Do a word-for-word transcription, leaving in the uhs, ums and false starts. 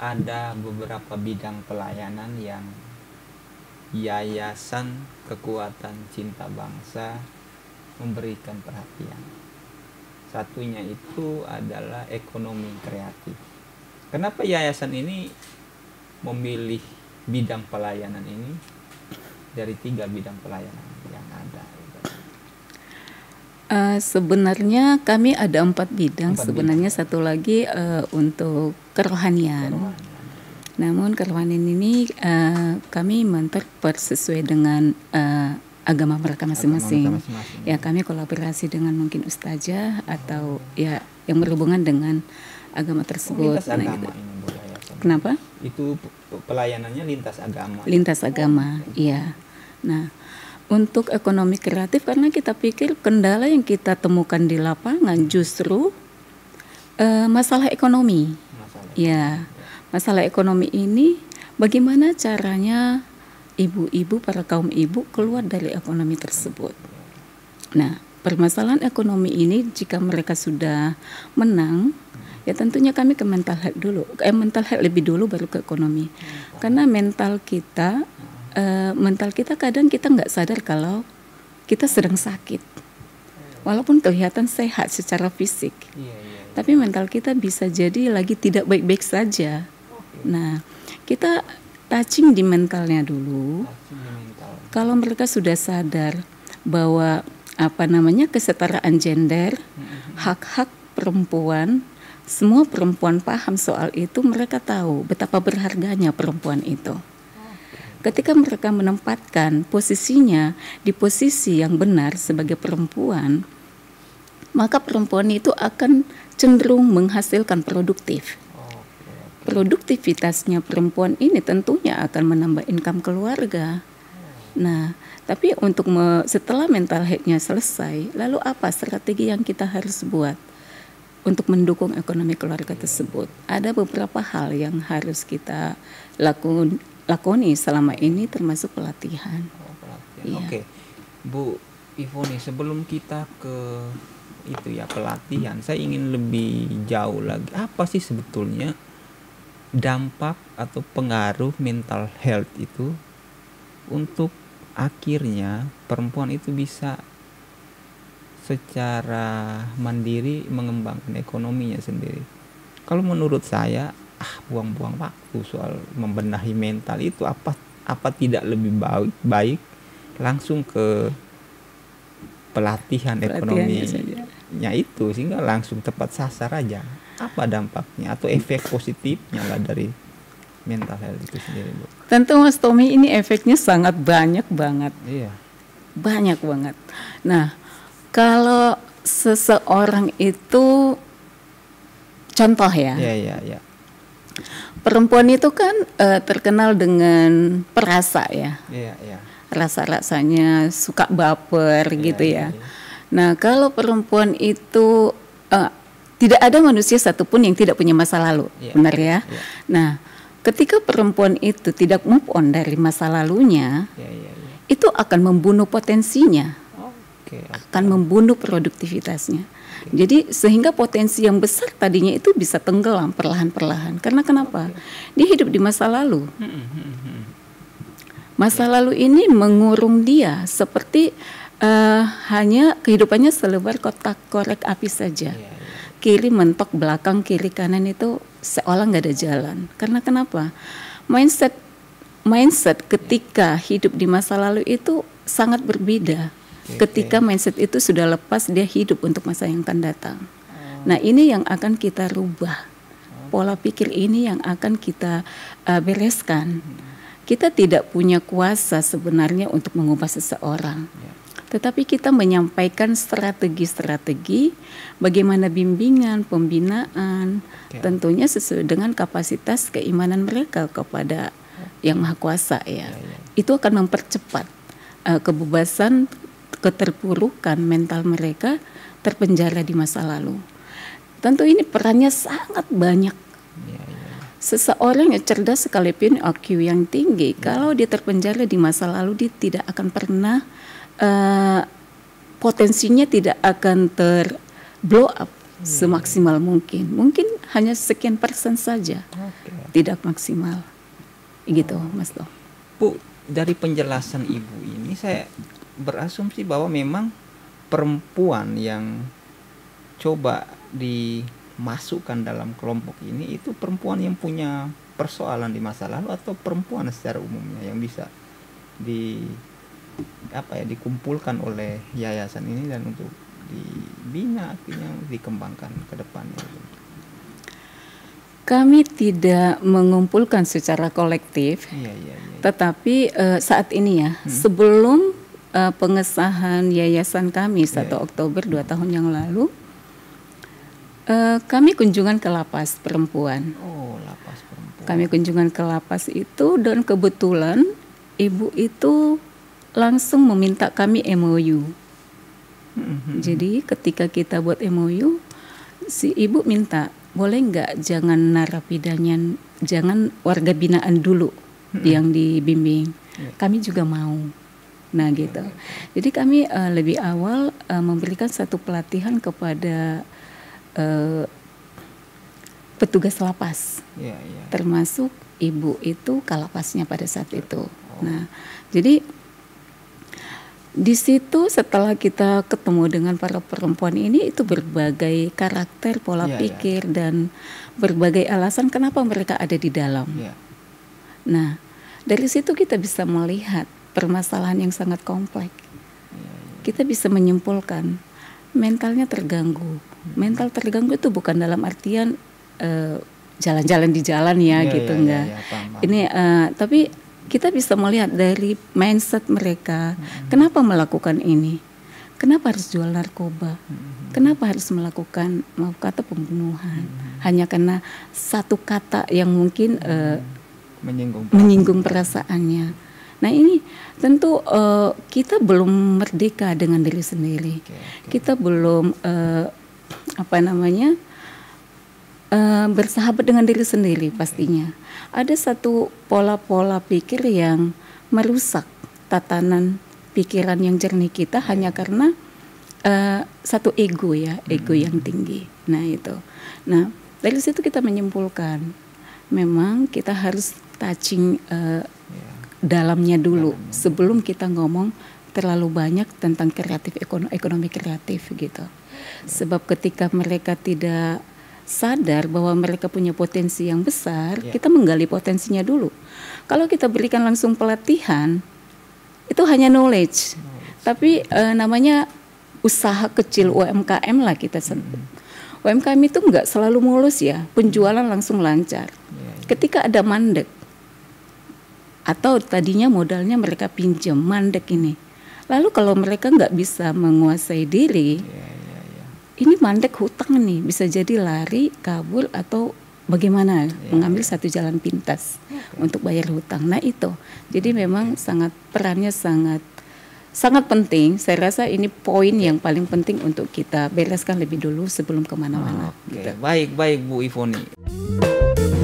ada beberapa bidang pelayanan yang Yayasan Kekuatan Cinta Bangsa memberikan perhatian. Satunya itu adalah ekonomi kreatif. Kenapa yayasan ini memilih bidang pelayanan ini dari tiga bidang pelayanan yang ada? Uh, sebenarnya kami ada empat bidang. Empat sebenarnya bidang. Satu lagi uh, untuk kerohanian. Kerohanian. Namun kerohanian ini uh, kami menterper sesuai dengan uh, agama mereka masing-masing. Agama mereka masing-masing. Ya, kami kolaborasi dengan mungkin ustazah atau ya yang berhubungan dengan agama tersebut. Oh, lintas agama nah, gitu. ini Bu Yayasan. Kenapa? Itu pelayanannya lintas agama. Lintas agama, iya. Nah, untuk ekonomi kreatif karena kita pikir kendala yang kita temukan di lapangan justru uh, masalah ekonomi. Masalah Ya, masalah ekonomi ini bagaimana caranya ibu-ibu, para kaum ibu keluar dari ekonomi tersebut. Nah, permasalahan ekonomi ini jika mereka sudah menang, ya tentunya kami ke mental health dulu. Eh, mental health lebih dulu baru ke ekonomi. Karena mental kita, uh, mental kita kadang kita nggak sadar kalau kita sedang sakit. Walaupun kelihatan sehat secara fisik, Iya, iya. tapi mental kita bisa jadi lagi tidak baik-baik saja. Nah, kita touching di mentalnya dulu. Touching di mental. Kalau mereka sudah sadar bahwa apa namanya kesetaraan gender, hak-hak perempuan, semua perempuan paham soal itu, mereka tahu betapa berharganya perempuan itu. Ketika mereka menempatkan posisinya di posisi yang benar sebagai perempuan, maka perempuan itu akan cenderung menghasilkan produktif. Produktivitasnya perempuan ini tentunya akan menambah income keluarga. Nah, tapi untuk me, setelah mental health-nya selesai, lalu apa strategi yang kita harus buat untuk mendukung ekonomi keluarga tersebut? Ada beberapa hal yang harus kita lakukan lakoni selama ini termasuk pelatihan. Oh, pelatihan. Iya. Oke, Bu Ivoni, sebelum kita ke itu ya pelatihan, saya ingin lebih jauh lagi. Apa sih sebetulnya dampak atau pengaruh mental health itu untuk akhirnya perempuan itu bisa secara mandiri mengembangkan ekonominya sendiri? Kalau menurut saya, ah buang-buang waktu soal membenahi mental itu. Apa apa tidak lebih baik baik langsung ke pelatihan ekonominya itu sehingga langsung tepat sasar aja. Apa dampaknya atau efek positifnya lah dari mental health itu sendiri, Bu? Tentu Mas Tommy, ini efeknya sangat banyak banget. Iya. Banyak banget. Nah, kalau seseorang itu contoh ya. Iya, iya, iya. Perempuan itu kan uh, terkenal dengan perasa ya. Iya, iya. Rasa-rasanya suka baper Iya, gitu iya, ya. iya. Nah, kalau perempuan itu uh, tidak ada manusia satupun yang tidak punya masa lalu, Iya, benar ya. iya. Nah, ketika perempuan itu tidak move on dari masa lalunya, Iya, iya, iya. itu akan membunuh potensinya, Oke, akan membunuh produktivitasnya. Jadi sehingga potensi yang besar tadinya itu bisa tenggelam perlahan-perlahan. Karena kenapa? Dia hidup di masa lalu. Masa lalu ini mengurung dia seperti uh, hanya kehidupannya selebar kotak korek api saja. Iya, iya. Kiri mentok, belakang, kiri kanan itu seolah nggak ada jalan. Karena kenapa? Mindset mindset ketika hidup di masa lalu itu sangat berbeda. Oke, Ketika oke. mindset itu sudah lepas, dia hidup untuk masa yang akan datang. Nah, ini yang akan kita rubah. Pola pikir ini yang akan kita uh, bereskan. Kita tidak punya kuasa sebenarnya untuk mengubah seseorang. Ya. Tetapi kita menyampaikan strategi-strategi bagaimana bimbingan, pembinaan, Oke. tentunya sesuai dengan kapasitas keimanan mereka kepada Yang Maha Kuasa ya. Ya, ya. Itu akan mempercepat uh, kebebasan, keterpurukan mental mereka terpenjara di masa lalu. Tentu ini perannya sangat banyak. Ya, ya. Seseorang yang cerdas sekalipun I Q yang tinggi, kalau dia terpenjara di masa lalu, dia tidak akan pernah uh, potensinya tidak akan ter blow up semaksimal mungkin. Mungkin hanya sekian persen saja, Oke. tidak maksimal, gitu, Mas Do. Bu, dari penjelasan Ibu ini saya berasumsi bahwa memang perempuan yang coba dimasukkan dalam kelompok ini itu perempuan yang punya persoalan di masa lalu atau perempuan secara umumnya yang bisa di apa ya dikumpulkan oleh yayasan ini dan untuk dibina akhirnya dikembangkan ke depannya. Kami tidak mengumpulkan secara kolektif, Iya, iya, iya. tetapi uh, saat ini ya, Hmm. sebelum uh, pengesahan yayasan kami satu Iya. Oktober dua tahun yang lalu, uh, kami kunjungan ke lapas perempuan. Oh, lapas perempuan. Kami kunjungan ke lapas itu dan kebetulan ibu itu langsung meminta kami M O U. Hmm. Jadi ketika kita buat M O U, si ibu minta boleh nggak jangan narapidanya, jangan warga binaan dulu Hmm. yang dibimbing. Ya. Kami juga mau. Nah gitu. Jadi kami uh, lebih awal uh, memberikan satu pelatihan kepada uh, petugas lapas, Iya, iya. termasuk ibu itu kalapasnya pada saat itu. Nah, jadi di situ setelah kita ketemu dengan para perempuan ini, itu berbagai karakter, pola Iya, iya. pikir dan berbagai alasan kenapa mereka ada di dalam. Iya. Nah, dari situ kita bisa melihat permasalahan yang sangat kompleks. Kita bisa menyimpulkan mentalnya terganggu. Mental terganggu itu bukan dalam artian eh, jalan-jalan di jalan ya, Iya, gitu iya, enggak. iya, iya, paham, paham. Ini eh, tapi kita bisa melihat dari mindset mereka, kenapa melakukan ini, kenapa harus jual narkoba, kenapa harus melakukan maaf kata pembunuhan, hanya karena satu kata yang mungkin eh, Menyinggung. menyinggung perasaannya. Nah ini tentu eh, kita belum merdeka dengan diri sendiri, Oke, oke. kita belum eh, apa namanya eh, bersahabat dengan diri sendiri pastinya. Ada satu pola-pola pikir yang merusak tatanan pikiran yang jernih kita hanya karena uh, satu ego ya, ego yang tinggi. Nah itu. Nah dari situ kita menyimpulkan memang kita harus touching uh, dalamnya dulu sebelum kita ngomong terlalu banyak tentang kreatif ekonomi, ekonomi kreatif gitu. Sebab ketika mereka tidak sadar bahwa mereka punya potensi yang besar, Ya. kita menggali potensinya dulu. Kalau kita berikan langsung pelatihan, itu hanya knowledge, tapi eh, namanya usaha kecil U M K M lah kita sebut. U M K M itu nggak selalu mulus ya, penjualan langsung lancar. Ya, ya. Ketika ada mandek, atau tadinya modalnya mereka pinjam, mandek ini. Lalu kalau mereka nggak bisa menguasai diri, Ya, ya, ya. ini mandek hutang nih, bisa jadi lari, kabur atau bagaimana, Ya, mengambil ya. satu jalan pintas untuk bayar hutang. Nah itu, jadi memang sangat perannya sangat sangat penting. Saya rasa ini poin yang paling penting untuk kita bereskan lebih dulu sebelum kemana-mana. Oke, Gitu. baik baik Bu Ivoni.